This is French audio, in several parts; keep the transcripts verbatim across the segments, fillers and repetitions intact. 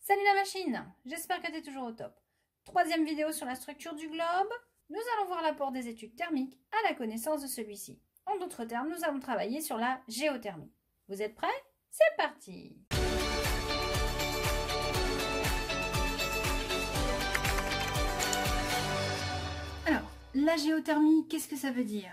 Salut la machine, j'espère que tu es toujours au top. Troisième vidéo sur la structure du globe. Nous allons voir l'apport des études thermiques à la connaissance de celui-ci. En d'autres termes, nous allons travailler sur la géothermie. Vous êtes prêts? C'est parti! Alors, la géothermie, qu'est-ce que ça veut dire?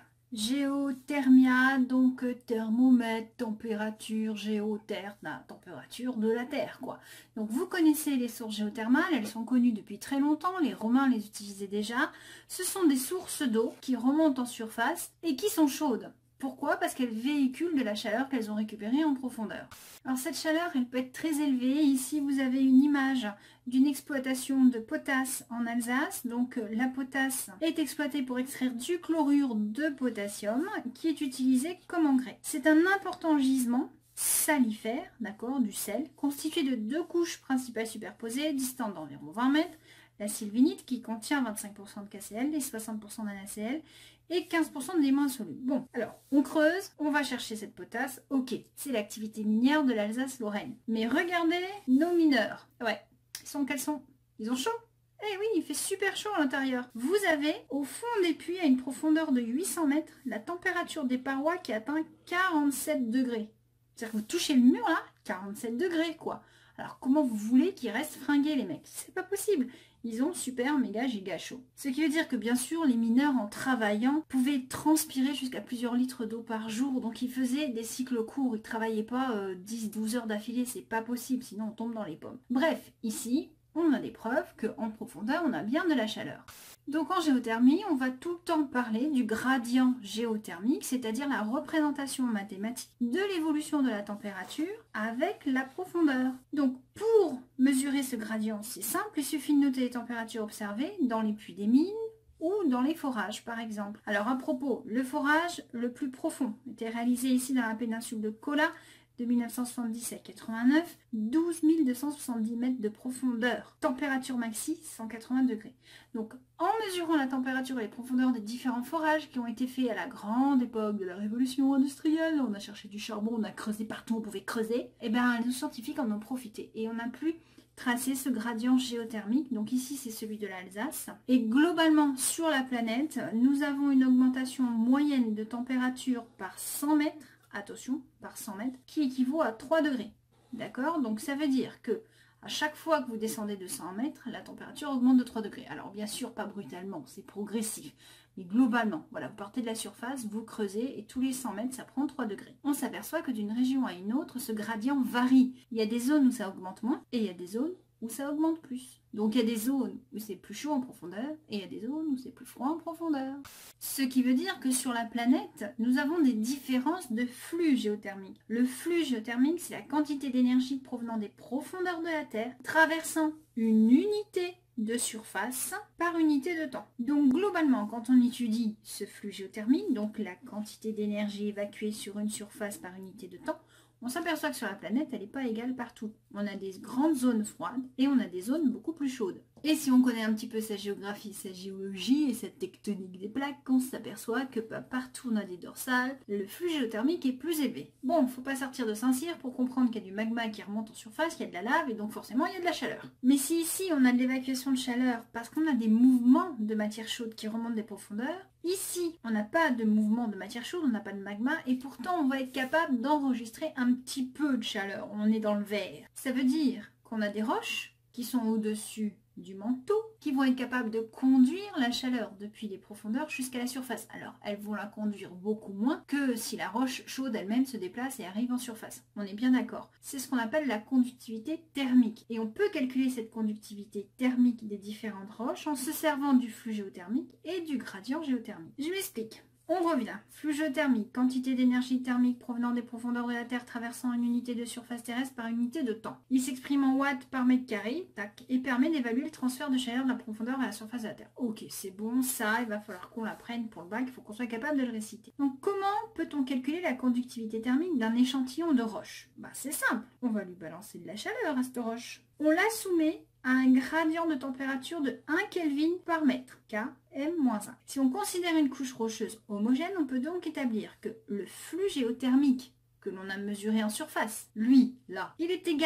Géothermia, donc thermomètre, température, géotherme, la température de la Terre, quoi. Donc vous connaissez les sources géothermales, elles sont connues depuis très longtemps, les Romains les utilisaient déjà. Ce sont des sources d'eau qui remontent en surface et qui sont chaudes. Pourquoi? Parce qu'elles véhiculent de la chaleur qu'elles ont récupérée en profondeur. Alors cette chaleur, elle peut être très élevée. Ici, vous avez une image d'une exploitation de potasse en Alsace. Donc la potasse est exploitée pour extraire du chlorure de potassium qui est utilisé comme engrais. C'est un important gisement salifère, d'accord, du sel, constitué de deux couches principales superposées, distantes d'environ vingt mètres. La sylvinite qui contient vingt-cinq pour cent de K C l et soixante pour cent d'NaCl et quinze pour cent d'éléments insolubles. Bon, alors on creuse, on va chercher cette potasse, ok, c'est l'activité minière de l'Alsace-Lorraine. Mais regardez nos mineurs. Ouais, ils sont quels sont? Ils ont chaud? Eh oui, il fait super chaud à l'intérieur. Vous avez au fond des puits à une profondeur de huit cents mètres la température des parois qui atteint quarante-sept degrés. C'est-à-dire que vous touchez le mur là, quarante-sept degrés quoi. Alors comment vous voulez qu'ils restent fringués les mecs? C'est pas possible. Ils ont super méga giga chaud. Ce qui veut dire que bien sûr les mineurs en travaillant pouvaient transpirer jusqu'à plusieurs litres d'eau par jour. Donc ils faisaient des cycles courts. Ils ne travaillaient pas euh, dix douze heures d'affilée. C'est pas possible, sinon on tombe dans les pommes. Bref, ici on a des preuves qu'en profondeur on a bien de la chaleur. Donc en géothermie, on va tout le temps parler du gradient géothermique, c'est-à-dire la représentation mathématique de l'évolution de la température avec la profondeur. Donc pour mesurer ce gradient, c'est simple, il suffit de noter les températures observées dans les puits des mines ou dans les forages par exemple. Alors à propos, le forage le plus profond était réalisé ici dans la péninsule de Kola de mille neuf cent soixante-dix à quatre-vingt-neuf, douze mille deux cent soixante-dix mètres de profondeur. Température maxi, cent quatre-vingts degrés. Donc, en mesurant la température et les profondeurs des différents forages qui ont été faits à la grande époque de la révolution industrielle, on a cherché du charbon, on a creusé partout, on pouvait creuser, et bien les scientifiques en ont profité. Et on a pu tracer ce gradient géothermique. Donc ici, c'est celui de l'Alsace. Et globalement, sur la planète, nous avons une augmentation moyenne de température par cent mètres, attention, par cent mètres, qui équivaut à trois degrés. D'accord? Donc ça veut dire que à chaque fois que vous descendez de cent mètres, la température augmente de trois degrés. Alors bien sûr, pas brutalement, c'est progressif. Mais globalement, voilà, vous partez de la surface, vous creusez et tous les cent mètres, ça prend trois degrés. On s'aperçoit que d'une région à une autre, ce gradient varie. Il y a des zones où ça augmente moins et il y a des zones où ça augmente plus. Donc il y a des zones où c'est plus chaud en profondeur et il y a des zones où c'est plus froid en profondeur. Ce qui veut dire que sur la planète, nous avons des différences de flux géothermiques. Le flux géothermique, c'est la quantité d'énergie provenant des profondeurs de la Terre, traversant une unité de surface par unité de temps. Donc globalement, quand on étudie ce flux géothermique, donc la quantité d'énergie évacuée sur une surface par unité de temps, on s'aperçoit que sur la planète, elle n'est pas égale partout. On a des grandes zones froides et on a des zones beaucoup plus chaudes. Et si on connaît un petit peu sa géographie, sa géologie et sa tectonique des plaques, on s'aperçoit que pas partout on a des dorsales, le flux géothermique est plus élevé. Bon, faut pas sortir de Saint-Cyr pour comprendre qu'il y a du magma qui remonte en surface, qu'il y a de la lave et donc forcément il y a de la chaleur. Mais si ici on a de l'évacuation de chaleur parce qu'on a des mouvements de matière chaude qui remontent des profondeurs, ici on n'a pas de mouvement de matière chaude, on n'a pas de magma et pourtant on va être capable d'enregistrer un petit peu de chaleur. On est dans le vert. Ça veut dire qu'on a des roches qui sont au-dessus du manteau, qui vont être capables de conduire la chaleur depuis les profondeurs jusqu'à la surface. Alors, elles vont la conduire beaucoup moins que si la roche chaude elle-même se déplace et arrive en surface. On est bien d'accord. C'est ce qu'on appelle la conductivité thermique. Et on peut calculer cette conductivité thermique des différentes roches en se servant du flux géothermique et du gradient géothermique. Je m'explique. On revient. Flux géothermique, quantité d'énergie thermique provenant des profondeurs de la Terre traversant une unité de surface terrestre par unité de temps. Il s'exprime en watts par mètre carré, tac, et permet d'évaluer le transfert de chaleur de la profondeur à la surface de la Terre. Ok, c'est bon, ça, il va falloir qu'on l'apprenne pour le bac, il faut qu'on soit capable de le réciter. Donc comment peut-on calculer la conductivité thermique d'un échantillon de roche? Bah c'est simple, on va lui balancer de la chaleur à cette roche. On la soumet à un gradient de température de un Kelvin par mètre, K M moins un. Si on considère une couche rocheuse homogène, on peut donc établir que le flux géothermique que l'on a mesuré en surface, lui, là, il est égal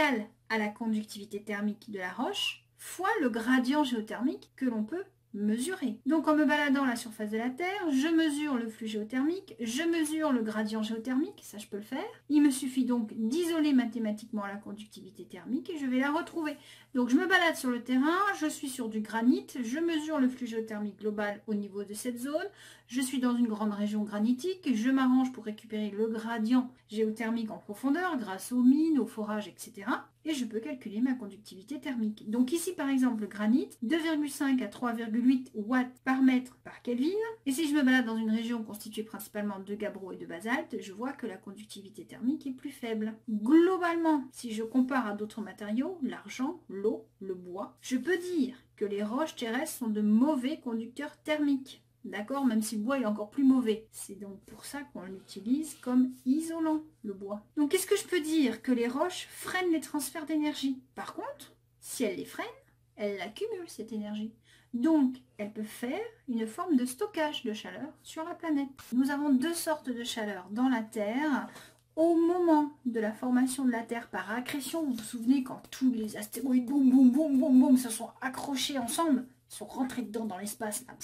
à la conductivité thermique de la roche fois le gradient géothermique que l'on peut mesurer. Donc en me baladant à la surface de la Terre, je mesure le flux géothermique, je mesure le gradient géothermique, ça je peux le faire. Il me suffit donc d'isoler mathématiquement la conductivité thermique et je vais la retrouver. Donc je me balade sur le terrain, je suis sur du granit, je mesure le flux géothermique global au niveau de cette zone, je suis dans une grande région granitique, je m'arrange pour récupérer le gradient géothermique en profondeur grâce aux mines, aux forages, et cetera. Et je peux calculer ma conductivité thermique. Donc ici par exemple le granit, deux virgule cinq à trois virgule huit watts par mètre par Kelvin. Et si je me balade dans une région constituée principalement de gabbro et de basalte, je vois que la conductivité thermique est plus faible. Globalement, si je compare à d'autres matériaux, l'argent, l'eau, le bois, je peux dire que les roches terrestres sont de mauvais conducteurs thermiques. D'accord, même si le bois est encore plus mauvais. C'est donc pour ça qu'on l'utilise comme isolant, le bois. Donc qu'est-ce que je peux dire? Que les roches freinent les transferts d'énergie. Par contre, si elles les freinent, elles accumulent cette énergie. Donc, elles peuvent faire une forme de stockage de chaleur sur la planète. Nous avons deux sortes de chaleur dans la Terre. Au moment de la formation de la Terre par accrétion, vous vous souvenez quand tous les astéroïdes, boum, boum, boum, boum, boum, se sont accrochés ensemble, sont rentrés dedans dans l'espace, là.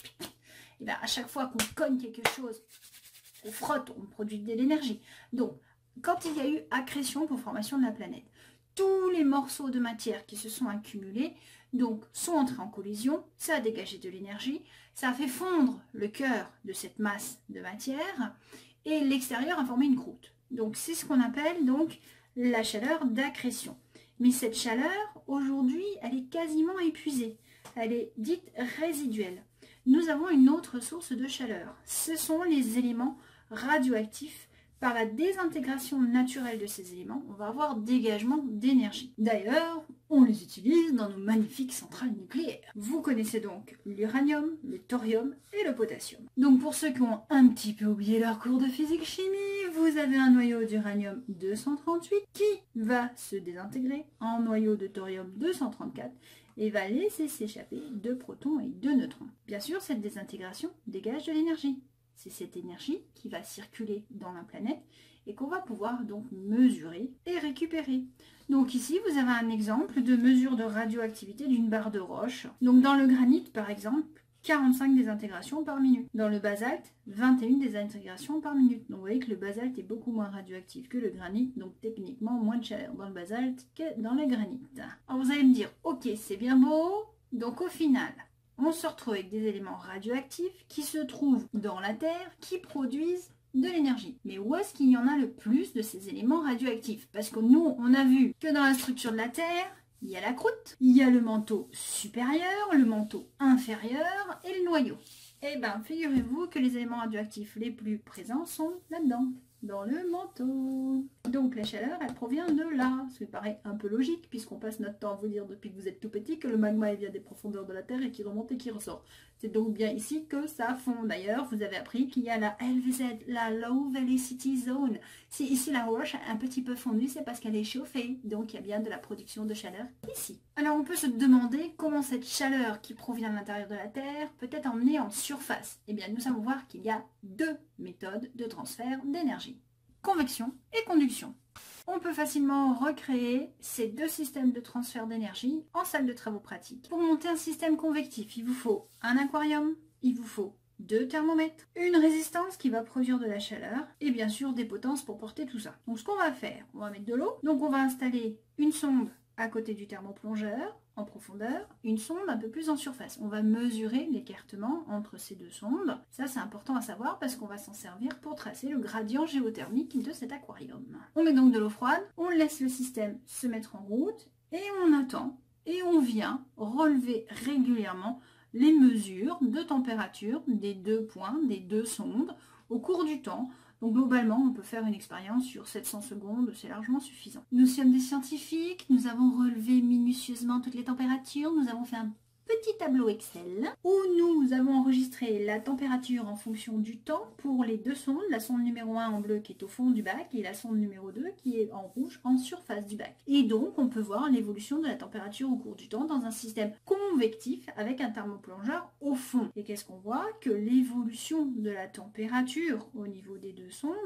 Et bien, à chaque fois qu'on cogne quelque chose, on frotte, on produit de l'énergie. Donc, quand il y a eu accrétion pour formation de la planète, tous les morceaux de matière qui se sont accumulés donc, sont entrés en collision, ça a dégagé de l'énergie, ça a fait fondre le cœur de cette masse de matière et l'extérieur a formé une croûte. Donc, c'est ce qu'on appelle donc la chaleur d'accrétion. Mais cette chaleur, aujourd'hui, elle est quasiment épuisée. Elle est dite résiduelle. Nous avons une autre source de chaleur. Ce sont les éléments radioactifs. Par la désintégration naturelle de ces éléments, on va avoir dégagement d'énergie. D'ailleurs, on les utilise dans nos magnifiques centrales nucléaires. Vous connaissez donc l'uranium, le thorium et le potassium. Donc pour ceux qui ont un petit peu oublié leur cours de physique-chimie, vous avez un noyau d'uranium deux cent trente-huit qui va se désintégrer en noyau de thorium deux cent trente-quatre et va laisser s'échapper deux protons et deux neutrons. Bien sûr, cette désintégration dégage de l'énergie. C'est cette énergie qui va circuler dans la planète et qu'on va pouvoir donc mesurer et récupérer. Donc ici, vous avez un exemple de mesure de radioactivité d'une barre de roche. Donc dans le granit, par exemple, quarante-cinq désintégrations par minute. Dans le basalte, vingt et une désintégrations par minute. Donc vous voyez que le basalte est beaucoup moins radioactif que le granit, donc techniquement moins de chaleur dans le basalte que dans le granit. Alors vous allez me dire, ok, c'est bien beau, donc au final, on se retrouve avec des éléments radioactifs qui se trouvent dans la Terre, qui produisent de l'énergie. Mais où est-ce qu'il y en a le plus de ces éléments radioactifs? Parce que nous, on a vu que dans la structure de la Terre, il y a la croûte, il y a le manteau supérieur, le manteau inférieur et le noyau. Eh bien, figurez-vous que les éléments radioactifs les plus présents sont là-dedans, dans le manteau. Donc la chaleur, elle provient de là, ce qui paraît un peu logique, puisqu'on passe notre temps à vous dire depuis que vous êtes tout petit que le magma il vient des profondeurs de la Terre et qui remonte et qui ressort. C'est donc bien ici que ça fond. D'ailleurs, vous avez appris qu'il y a la L V Z, la Low Velocity Zone. Si ici la roche a un petit peu fondu, c'est parce qu'elle est chauffée, donc il y a bien de la production de chaleur ici. Alors on peut se demander comment cette chaleur qui provient de l'intérieur de la Terre peut être emmenée en surface. Eh bien, nous allons voir qu'il y a deux méthodes de transfert d'énergie. Convection et conduction. On peut facilement recréer ces deux systèmes de transfert d'énergie en salle de travaux pratiques. Pour monter un système convectif, il vous faut un aquarium, il vous faut deux thermomètres, une résistance qui va produire de la chaleur et bien sûr des potences pour porter tout ça. Donc ce qu'on va faire, on va mettre de l'eau, donc on va installer une sonde à côté du thermoplongeur en profondeur, une sonde un peu plus en surface. On va mesurer l'écartement entre ces deux sondes. Ça, c'est important à savoir parce qu'on va s'en servir pour tracer le gradient géothermique de cet aquarium. On met donc de l'eau froide, on laisse le système se mettre en route et on attend et on vient relever régulièrement les mesures de température des deux points, des deux sondes au cours du temps. Donc globalement, on peut faire une expérience sur sept cents secondes, c'est largement suffisant. Nous sommes des scientifiques, nous avons relevé minutieusement toutes les températures, nous avons fait un petit tableau Excel où nous avons enregistré la température en fonction du temps pour les deux sondes, la sonde numéro un en bleu qui est au fond du bac et la sonde numéro deux qui est en rouge en surface du bac. Et donc on peut voir l'évolution de la température au cours du temps dans un système convectif avec un thermoplongeur au fond. Et qu'est-ce qu'on voit? Que l'évolution de la température au niveau des deux sondes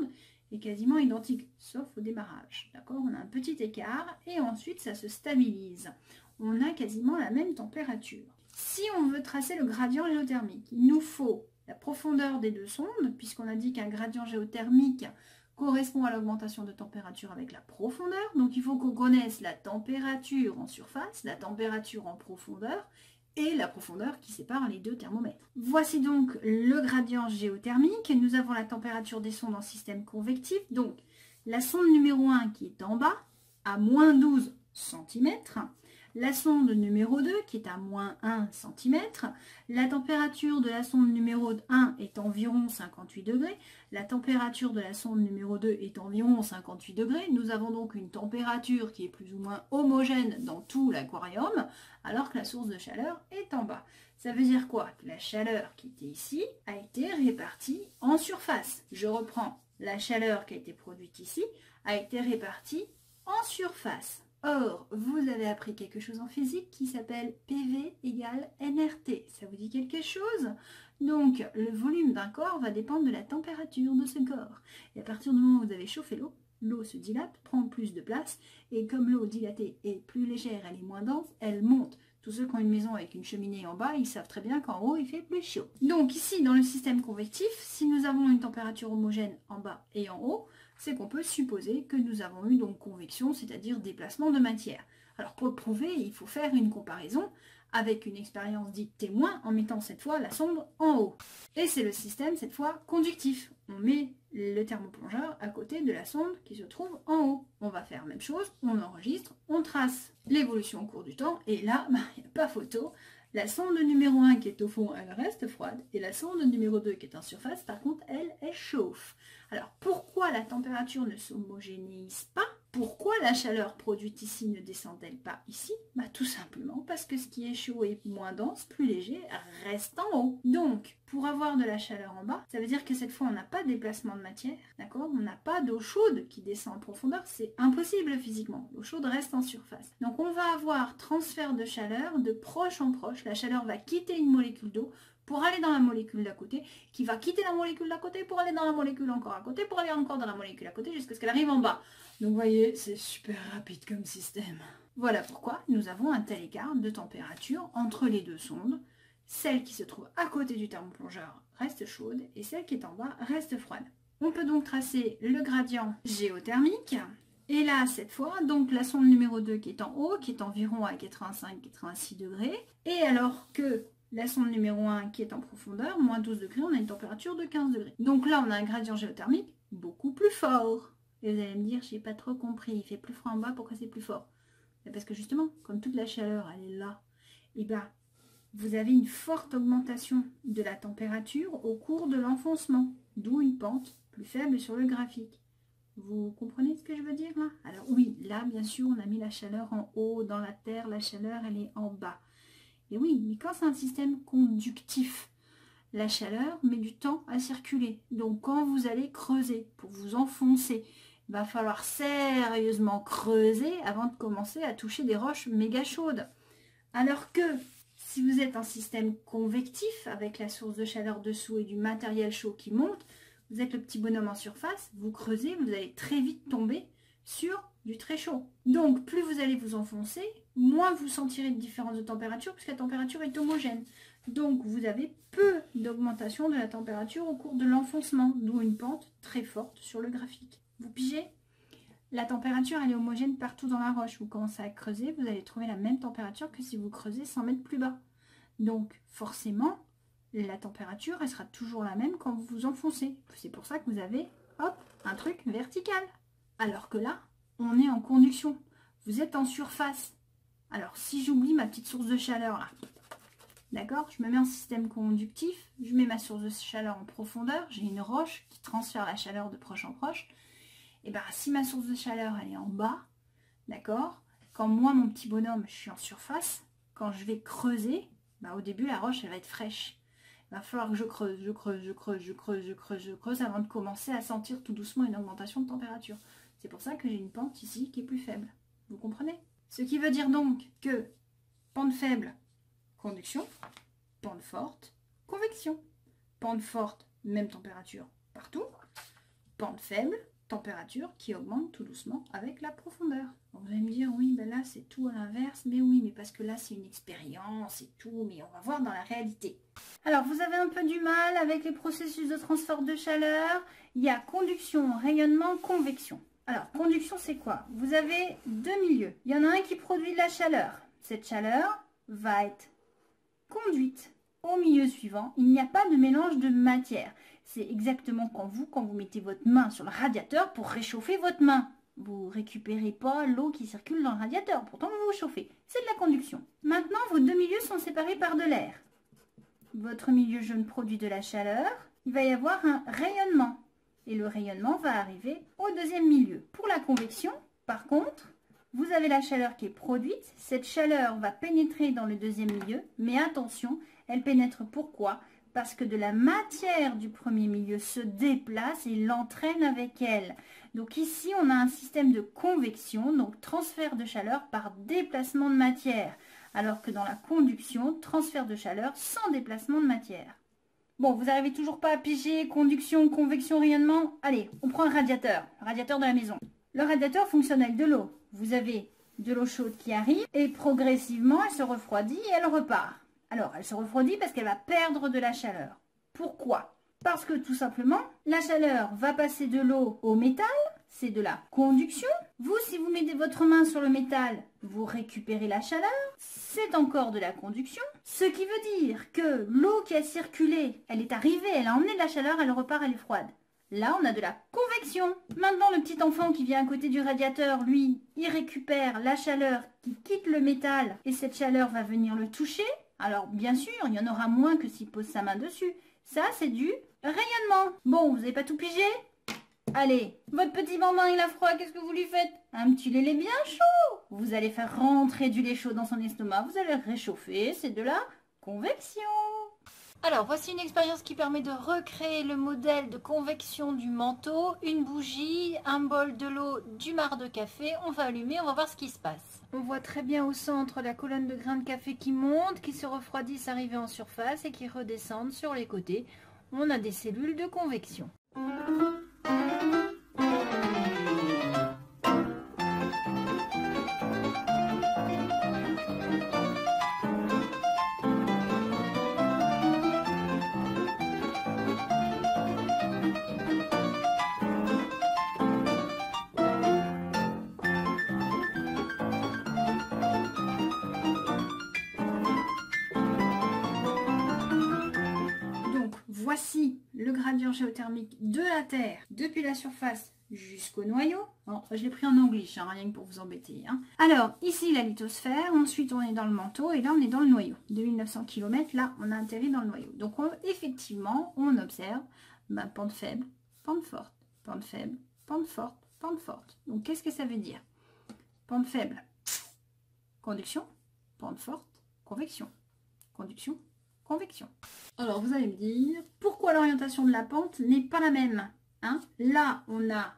est quasiment identique, sauf au démarrage. D'accord? On a un petit écart et ensuite ça se stabilise. On a quasiment la même température. Si on veut tracer le gradient géothermique, il nous faut la profondeur des deux sondes, puisqu'on a dit qu'un gradient géothermique correspond à l'augmentation de température avec la profondeur. Donc il faut qu'on connaisse la température en surface, la température en profondeur et la profondeur qui sépare les deux thermomètres. Voici donc le gradient géothermique. Nous avons la température des sondes en système convectif. Donc la sonde numéro un qui est en bas à moins douze centimètres. La sonde numéro deux qui est à moins un centimètre. La température de la sonde numéro un est environ cinquante-huit degrés. La température de la sonde numéro deux est environ cinquante-huit degrés. Nous avons donc une température qui est plus ou moins homogène dans tout l'aquarium, alors que la source de chaleur est en bas. Ça veut dire quoi? Que la chaleur qui était ici a été répartie en surface. Je reprends. La chaleur qui a été produite ici a été répartie en surface. Or, vous avez appris quelque chose en physique qui s'appelle P V égale N R T. Ça vous dit quelque chose? Donc, le volume d'un corps va dépendre de la température de ce corps. Et à partir du moment où vous avez chauffé l'eau, l'eau se dilate, prend plus de place, et comme l'eau dilatée est plus légère, elle est moins dense, elle monte. Tous ceux qui ont une maison avec une cheminée en bas, ils savent très bien qu'en haut, il fait plus chaud. Donc ici, dans le système convectif, si nous avons une température homogène en bas et en haut, c'est qu'on peut supposer que nous avons eu donc convection, c'est-à-dire déplacement de matière. Alors pour le prouver, il faut faire une comparaison avec une expérience dite témoin en mettant cette fois la sonde en haut. Et c'est le système cette fois conductif. On met le thermoplongeur à côté de la sonde qui se trouve en haut. On va faire la même chose, on enregistre, on trace l'évolution au cours du temps et là, il bah, n'y a pas photo. La sonde numéro un qui est au fond, elle reste froide et la sonde numéro deux qui est en surface, par contre, elle, elle chauffe. Alors pourquoi la température ne s'homogénéise pas? Pourquoi la chaleur produite ici ne descend-elle pas ici? Bah, tout simplement parce que ce qui est chaud et moins dense, plus léger, reste en haut. Donc, pour avoir de la chaleur en bas, ça veut dire que cette fois, on n'a pas de déplacement de matière, d'accord? On n'a pas d'eau chaude qui descend en profondeur, c'est impossible physiquement. L'eau chaude reste en surface. Donc, on va avoir transfert de chaleur de proche en proche. La chaleur va quitter une molécule d'eau pour aller dans la molécule d'à côté, qui va quitter la molécule d'à côté pour aller dans la molécule encore à côté, pour aller encore dans la molécule à côté, jusqu'à ce qu'elle arrive en bas. Donc vous voyez, c'est super rapide comme système. Voilà pourquoi nous avons un tel écart de température entre les deux sondes. Celle qui se trouve à côté du thermoplongeur reste chaude et celle qui est en bas reste froide. On peut donc tracer le gradient géothermique. Et là, cette fois, donc la sonde numéro deux qui est en haut, qui est environ à quatre-vingt-cinq à quatre-vingt-six degrés. Et alors que la sonde numéro un qui est en profondeur, moins douze degrés, on a une température de quinze degrés. Donc là, on a un gradient géothermique beaucoup plus fort. Et vous allez me dire, j'ai pas trop compris, il fait plus froid en bas, pourquoi c'est plus fort? Parce que justement, comme toute la chaleur, elle est là, et bien, vous avez une forte augmentation de la température au cours de l'enfoncement, d'où une pente plus faible sur le graphique. Vous comprenez ce que je veux dire là? Alors oui, là, bien sûr, on a mis la chaleur en haut, dans la terre, la chaleur, elle est en bas. Et oui, mais quand c'est un système conductif, la chaleur met du temps à circuler. Donc quand vous allez creuser pour vous enfoncer, il va falloir sérieusement creuser avant de commencer à toucher des roches méga chaudes. Alors que si vous êtes un système convectif avec la source de chaleur dessous et du matériel chaud qui monte, vous êtes le petit bonhomme en surface, vous creusez, vous allez très vite tomber sur du très chaud. Donc plus vous allez vous enfoncer, moins vous sentirez de différence de température puisque la température est homogène. Donc vous avez peu d'augmentation de la température au cours de l'enfoncement, d'où une pente très forte sur le graphique. Vous pigez? La température elle est homogène partout dans la roche. Vous commencez à creuser, vous allez trouver la même température que si vous creusez cent mètres plus bas. Donc forcément, la température elle sera toujours la même quand vous vous enfoncez. C'est pour ça que vous avez hop, un truc vertical. Alors que là, on est en conduction. Vous êtes en surface. Alors si j'oublie ma petite source de chaleur là, d'accord, je me mets en système conductif, je mets ma source de chaleur en profondeur, j'ai une roche qui transfère la chaleur de proche en proche. Et bien si ma source de chaleur elle est en bas, d'accord, quand moi mon petit bonhomme je suis en surface, quand je vais creuser, ben, au début la roche elle va être fraîche. Il va falloir que je creuse, je creuse, je creuse, je creuse, je creuse, je creuse avant de commencer à sentir tout doucement une augmentation de température. C'est pour ça que j'ai une pente ici qui est plus faible. Vous comprenez? Ce qui veut dire donc que pente faible, conduction, pente forte, convection. Pente forte, même température partout. Pente faible, température qui augmente tout doucement avec la profondeur. Vous allez me dire, oui, ben là c'est tout à l'inverse, mais oui, mais parce que là c'est une expérience et tout, mais on va voir dans la réalité. Alors, vous avez un peu du mal avec les processus de transfert de chaleur. Il y a conduction, rayonnement, convection. Alors, conduction, c'est quoi? Vous avez deux milieux. Il y en a un qui produit de la chaleur. Cette chaleur va être conduite au milieu suivant. Il n'y a pas de mélange de matière. C'est exactement comme vous, quand vous mettez votre main sur le radiateur pour réchauffer votre main. Vous ne récupérez pas l'eau qui circule dans le radiateur. Pourtant, vous vous chauffez. C'est de la conduction. Maintenant, vos deux milieux sont séparés par de l'air. Votre milieu jaune produit de la chaleur. Il va y avoir un rayonnement. Et le rayonnement va arriver au deuxième milieu. Pour la convection, par contre, vous avez la chaleur qui est produite. Cette chaleur va pénétrer dans le deuxième milieu. Mais attention, elle pénètre pourquoi? Parce que de la matière du premier milieu se déplace et l'entraîne avec elle. Donc ici, on a un système de convection, donc transfert de chaleur par déplacement de matière. Alors que dans la conduction, transfert de chaleur sans déplacement de matière. Bon, vous n'arrivez toujours pas à piger conduction, convection, rayonnement? Allez, on prend un radiateur, le radiateur de la maison. Le radiateur fonctionne avec de l'eau. Vous avez de l'eau chaude qui arrive et progressivement, elle se refroidit et elle repart. Alors, elle se refroidit parce qu'elle va perdre de la chaleur. Pourquoi? Parce que tout simplement, la chaleur va passer de l'eau au métal, c'est de la conduction. Vous, si vous mettez votre main sur le métal, vous récupérez la chaleur, c'est encore de la conduction. Ce qui veut dire que l'eau qui a circulé, elle est arrivée, elle a emmené de la chaleur, elle repart, elle est froide. Là, on a de la convection. Maintenant, le petit enfant qui vient à côté du radiateur, lui, il récupère la chaleur qui quitte le métal et cette chaleur va venir le toucher. Alors, bien sûr, il y en aura moins que s'il pose sa main dessus. Ça, c'est du rayonnement. Bon, vous n'avez pas tout pigé? Allez, votre petit bambin, il a froid, qu'est-ce que vous lui faites? Un petit lait bien chaud. Vous allez faire rentrer du lait chaud dans son estomac, vous allez réchauffer, c'est de la convection. Alors, voici une expérience qui permet de recréer le modèle de convection du manteau. Une bougie, un bol de l'eau, du marc de café. On va allumer, on va voir ce qui se passe. On voit très bien au centre la colonne de grains de café qui monte, qui se refroidissent arriver en surface et qui redescendent sur les côtés. On a des cellules de convection. Voici le gradient géothermique de la Terre depuis la surface jusqu'au noyau. Bon, je l'ai pris en anglais, hein, rien que pour vous embêter. Hein. Alors, ici la lithosphère, ensuite on est dans le manteau et là on est dans le noyau. deux mille neuf cents kilomètres, là on a atterri dans le noyau. Donc on, effectivement, on observe bah, pente faible, pente forte, pente faible, pente forte, pente forte. Donc qu'est-ce que ça veut dire? Pente faible, conduction, pente forte, convection, conduction, convection. Alors vous allez me dire, pourquoi l'orientation de la pente n'est pas la même, hein? Là, on a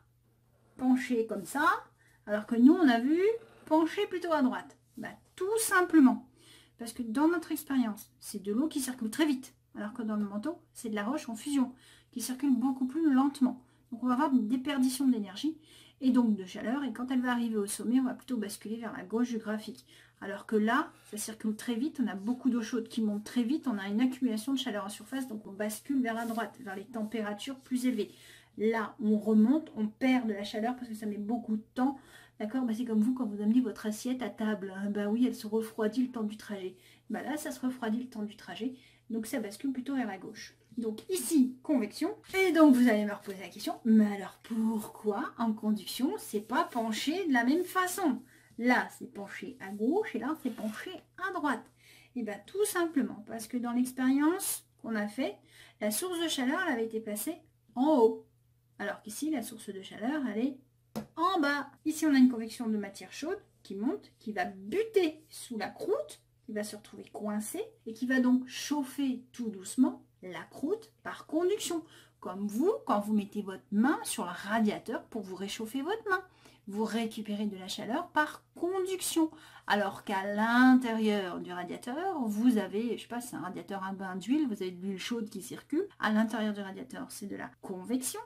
penché comme ça, alors que nous, on a vu pencher plutôt à droite. Bah, tout simplement, parce que dans notre expérience, c'est de l'eau qui circule très vite, alors que dans le manteau, c'est de la roche en fusion, qui circule beaucoup plus lentement. Donc on va avoir une déperdition d'énergie, et donc de chaleur, et quand elle va arriver au sommet, on va plutôt basculer vers la gauche du graphique. Alors que là, ça circule très vite, on a beaucoup d'eau chaude qui monte très vite, on a une accumulation de chaleur en surface, donc on bascule vers la droite, vers les températures plus élevées. Là, on remonte, on perd de la chaleur parce que ça met beaucoup de temps. D'accord, bah, c'est comme vous quand vous amenez votre assiette à table. Hein, bah oui, elle se refroidit le temps du trajet. Bah là, ça se refroidit le temps du trajet, donc ça bascule plutôt vers la gauche. Donc ici, convection. Et donc vous allez me reposer la question, mais alors pourquoi en conduction, c'est pas penché de la même façon? Là, c'est penché à gauche et là, c'est penché à droite. Et bien tout simplement parce que dans l'expérience qu'on a fait, la source de chaleur elle avait été placée en haut. Alors qu'ici, la source de chaleur, elle est en bas. Ici, on a une convection de matière chaude qui monte, qui va buter sous la croûte, qui va se retrouver coincée et qui va donc chauffer tout doucement la croûte par conduction. Comme vous, quand vous mettez votre main sur le radiateur pour vous réchauffer votre main. Vous récupérez de la chaleur par conduction. Alors qu'à l'intérieur du radiateur, vous avez, je sais pas, c'est un radiateur à bain d'huile, vous avez de l'huile chaude qui circule. À l'intérieur du radiateur, c'est de la convection.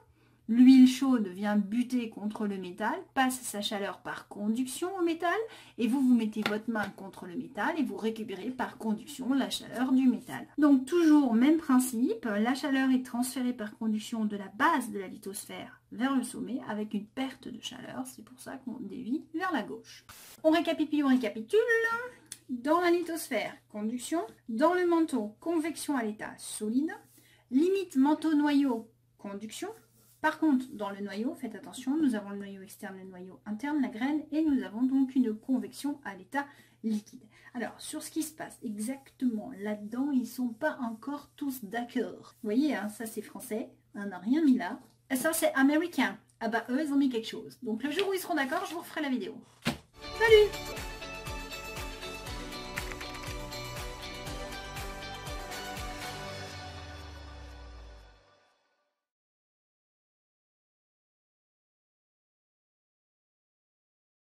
L'huile chaude vient buter contre le métal, passe sa chaleur par conduction au métal, et vous vous mettez votre main contre le métal et vous récupérez par conduction la chaleur du métal. Donc toujours même principe, la chaleur est transférée par conduction de la base de la lithosphère vers le sommet avec une perte de chaleur, c'est pour ça qu'on dévie vers la gauche. On récapitule, on récapitule. Dans la lithosphère, conduction. Dans le manteau, convection à l'état solide. Limite manteau-noyau, conduction. Par contre, dans le noyau, faites attention, nous avons le noyau externe, le noyau interne, la graine, et nous avons donc une convection à l'état liquide. Alors, sur ce qui se passe exactement là-dedans, ils ne sont pas encore tous d'accord. Vous voyez, hein, ça c'est français, on n'a rien mis là. Et ça c'est américain. Ah bah eux, ils ont mis quelque chose. Donc le jour où ils seront d'accord, je vous referai la vidéo.